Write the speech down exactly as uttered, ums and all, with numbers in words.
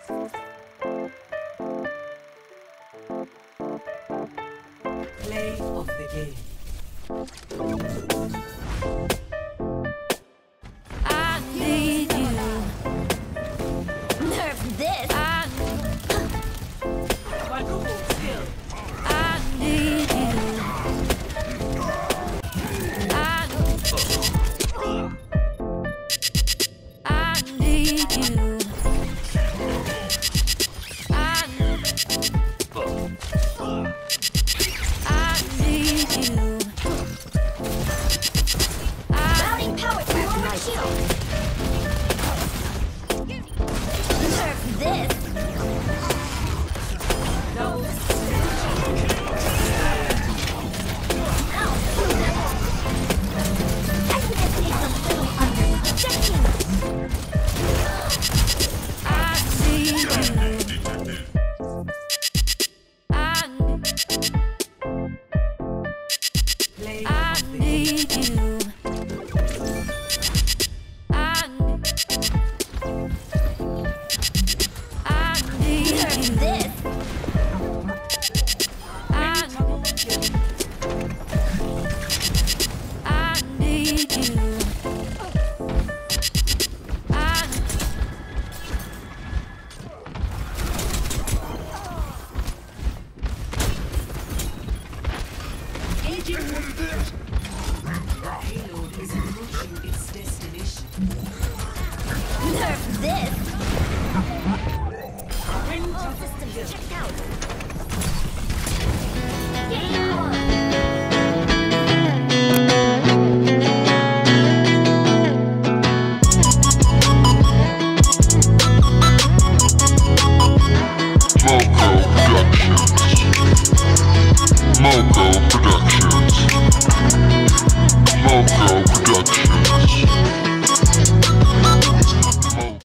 Play of the game. I need you. Nerf this. I, Quadruple skill. I need you. I, I need you. I, I need you. Routing power to lower shield. Nerf this. Double Exodus is a little under protection. I need you. I, play I of the game. need you. I, I need you. This. I, Double kill. I need you. I, Agent payload is approaching its destination. nerf this. Quintuple All systems kill. checked out. Game on. Moco Productions. Moco